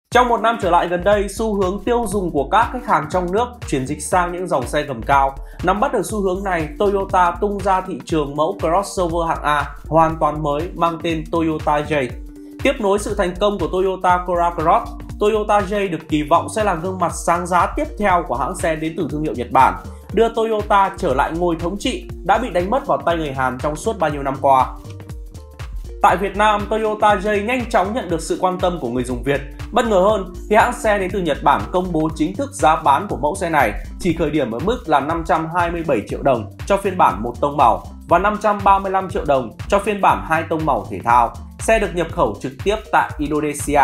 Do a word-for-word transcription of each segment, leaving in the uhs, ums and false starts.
Trong một năm trở lại gần đây, xu hướng tiêu dùng của các khách hàng trong nước chuyển dịch sang những dòng xe gầm cao. Nắm bắt được xu hướng này, Toyota tung ra thị trường mẫu crossover hạng A hoàn toàn mới mang tên Toyota Yaris. Tiếp nối sự thành công của Toyota Corolla Cross, Toyota Yaris được kỳ vọng sẽ là gương mặt sáng giá tiếp theo của hãng xe đến từ thương hiệu Nhật Bản, đưa Toyota trở lại ngôi thống trị đã bị đánh mất vào tay người Hàn trong suốt bao nhiêu năm qua. Tại Việt Nam, Toyota Yaris nhanh chóng nhận được sự quan tâm của người dùng Việt. Bất ngờ hơn, thì hãng xe đến từ Nhật Bản công bố chính thức giá bán của mẫu xe này chỉ khởi điểm ở mức là năm trăm hai mươi bảy triệu đồng cho phiên bản một tông màu và năm trăm ba mươi lăm triệu đồng cho phiên bản hai tông màu thể thao. Xe được nhập khẩu trực tiếp tại Indonesia.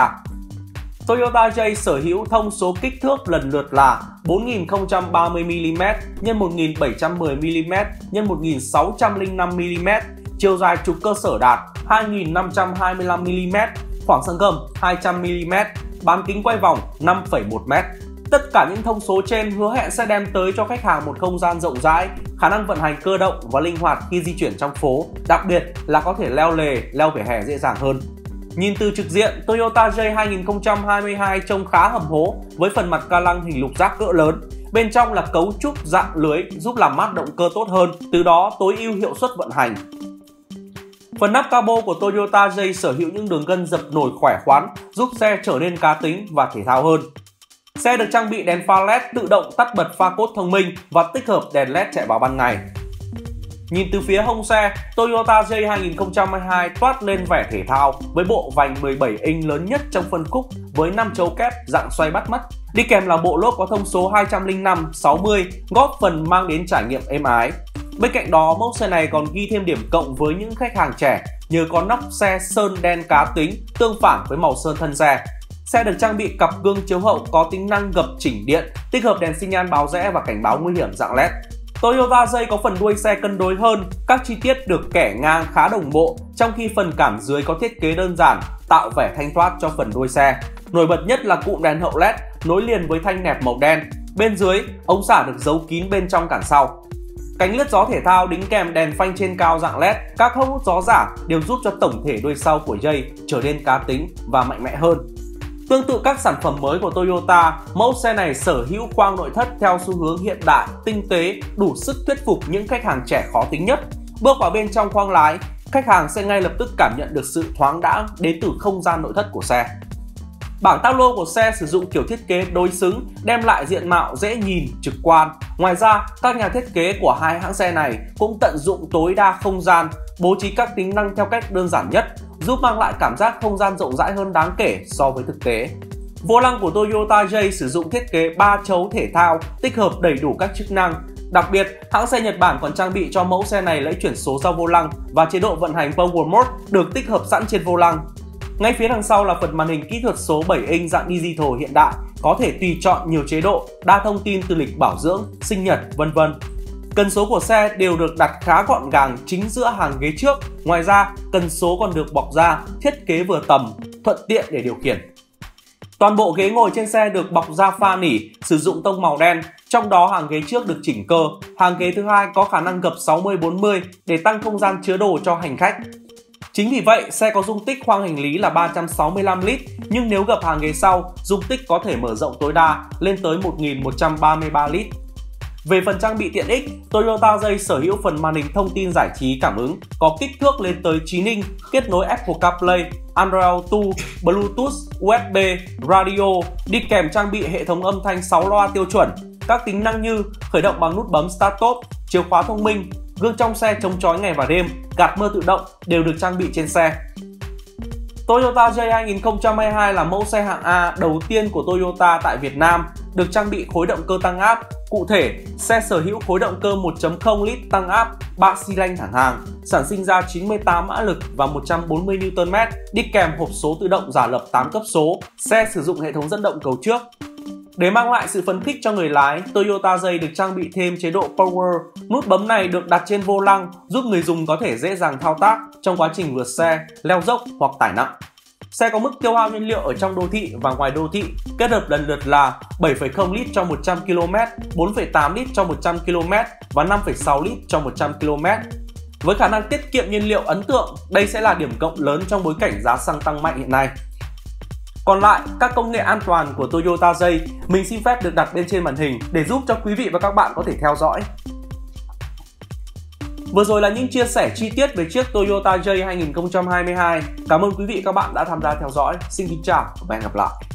Toyota Yaris sở hữu thông số kích thước lần lượt là bốn nghìn không trăm ba mươi mi-li-mét nhân một nghìn bảy trăm mười mi-li-mét nhân một nghìn sáu trăm lẻ năm mi-li-mét, chiều dài trục cơ sở đạt hai nghìn năm trăm hai mươi lăm mi-li-mét, khoảng xăng gầm hai trăm mi-li-mét, bán kính quay vòng năm phẩy một mét. Tất cả những thông số trên hứa hẹn sẽ đem tới cho khách hàng một không gian rộng rãi, khả năng vận hành cơ động và linh hoạt khi di chuyển trong phố, đặc biệt là có thể leo lề, leo vỉa hè dễ dàng hơn. Nhìn từ trực diện, Toyota Yaris hai nghìn không trăm hai mươi hai trông khá hầm hố với phần mặt ca lăng hình lục giác cỡ lớn. Bên trong là cấu trúc dạng lưới giúp làm mát động cơ tốt hơn, từ đó tối ưu hiệu suất vận hành. Phần nắp capo của Toyota Yaris sở hữu những đường gân dập nổi khỏe khoắn, giúp xe trở nên cá tính và thể thao hơn. Xe được trang bị đèn pha led tự động tắt bật pha cốt thông minh và tích hợp đèn led chạy vào ban ngày. Nhìn từ phía hông xe, Toyota Yaris hai nghìn không trăm hai mươi hai toát lên vẻ thể thao với bộ vành mười bảy inch lớn nhất trong phân khúc với năm chấu kép dạng xoay bắt mắt. Đi kèm là bộ lốp có thông số hai trăm lẻ năm sáu mươi, góp phần mang đến trải nghiệm êm ái. Bên cạnh đó, mẫu xe này còn ghi thêm điểm cộng với những khách hàng trẻ nhờ có nóc xe sơn đen cá tính tương phản với màu sơn thân xe. Xe được trang bị cặp gương chiếu hậu có tính năng gập chỉnh điện, tích hợp đèn xi nhan báo rẽ và cảnh báo nguy hiểm dạng led. Toyota Yaris có phần đuôi xe cân đối hơn, các chi tiết được kẻ ngang khá đồng bộ, trong khi phần cản dưới có thiết kế đơn giản, tạo vẻ thanh thoát cho phần đuôi xe. Nổi bật nhất là cụm đèn hậu led nối liền với thanh nẹp màu đen. Bên dưới, ống xả được giấu kín bên trong cản sau. Cánh lướt gió thể thao đính kèm đèn phanh trên cao dạng led, các hốc hút gió giả đều giúp cho tổng thể đuôi sau của Yaris trở nên cá tính và mạnh mẽ hơn. Tương tự các sản phẩm mới của Toyota, mẫu xe này sở hữu khoang nội thất theo xu hướng hiện đại, tinh tế, đủ sức thuyết phục những khách hàng trẻ khó tính nhất. Bước vào bên trong khoang lái, khách hàng sẽ ngay lập tức cảm nhận được sự thoáng đãng đến từ không gian nội thất của xe. Bảng táp lô của xe sử dụng kiểu thiết kế đối xứng, đem lại diện mạo dễ nhìn, trực quan. Ngoài ra, các nhà thiết kế của hai hãng xe này cũng tận dụng tối đa không gian, bố trí các tính năng theo cách đơn giản nhất, giúp mang lại cảm giác không gian rộng rãi hơn đáng kể so với thực tế. Vô lăng của Toyota Yaris sử dụng thiết kế ba chấu thể thao, tích hợp đầy đủ các chức năng. Đặc biệt, hãng xe Nhật Bản còn trang bị cho mẫu xe này lẫy chuyển số sau vô lăng và chế độ vận hành Power Mode được tích hợp sẵn trên vô lăng. Ngay phía đằng sau là phần màn hình kỹ thuật số bảy inch dạng digital hiện đại, có thể tùy chọn nhiều chế độ, đa thông tin từ lịch bảo dưỡng, sinh nhật, vân vân. Cần số của xe đều được đặt khá gọn gàng chính giữa hàng ghế trước. Ngoài ra, cần số còn được bọc da, thiết kế vừa tầm, thuận tiện để điều khiển. Toàn bộ ghế ngồi trên xe được bọc da pha nỉ, sử dụng tông màu đen, trong đó hàng ghế trước được chỉnh cơ, hàng ghế thứ hai có khả năng gập sáu mươi bốn mươi để tăng không gian chứa đồ cho hành khách. Chính vì vậy, xe có dung tích khoang hành lý là ba trăm sáu mươi lăm lít, nhưng nếu gập hàng ghế sau, dung tích có thể mở rộng tối đa lên tới một nghìn một trăm ba mươi ba lít. Về phần trang bị tiện ích, Toyota Yaris sở hữu phần màn hình thông tin giải trí cảm ứng có kích thước lên tới chín inch, kết nối Apple CarPlay, Android Auto, Bluetooth, u ét bê, radio, đi kèm trang bị hệ thống âm thanh sáu loa tiêu chuẩn. Các tính năng như khởi động bằng nút bấm Start Top, chìa khóa thông minh, gương trong xe chống chói ngày và đêm, gạt mưa tự động đều được trang bị trên xe. Toyota Yaris hai nghìn không trăm hai mươi hai là mẫu xe hạng A đầu tiên của Toyota tại Việt Nam, được trang bị khối động cơ tăng áp. Cụ thể, xe sở hữu khối động cơ một phẩy không lít tăng áp, ba xi lanh thẳng hàng, sản sinh ra chín mươi tám mã lực và một trăm bốn mươi niu tơn mét, đi kèm hộp số tự động giả lập tám cấp số. Xe sử dụng hệ thống dẫn động cầu trước. Để mang lại sự phấn khích cho người lái, Toyota Yaris được trang bị thêm chế độ Power. Nút bấm này được đặt trên vô lăng, giúp người dùng có thể dễ dàng thao tác trong quá trình vượt xe, leo dốc hoặc tải nặng. Xe có mức tiêu hao nhiên liệu ở trong đô thị và ngoài đô thị, kết hợp lần lượt là bảy phẩy không lít cho một trăm ki lô mét, bốn phẩy tám lít cho một trăm ki lô mét và năm phẩy sáu lít cho một trăm ki lô mét. Với khả năng tiết kiệm nhiên liệu ấn tượng, đây sẽ là điểm cộng lớn trong bối cảnh giá xăng tăng mạnh hiện nay. Còn lại, các công nghệ an toàn của Toyota Jay mình xin phép được đặt bên trên màn hình để giúp cho quý vị và các bạn có thể theo dõi. Vừa rồi là những chia sẻ chi tiết về chiếc Toyota Jay hai nghìn không trăm hai mươi hai. Cảm ơn quý vị và các bạn đã tham gia theo dõi. Xin kính chào và hẹn gặp lại.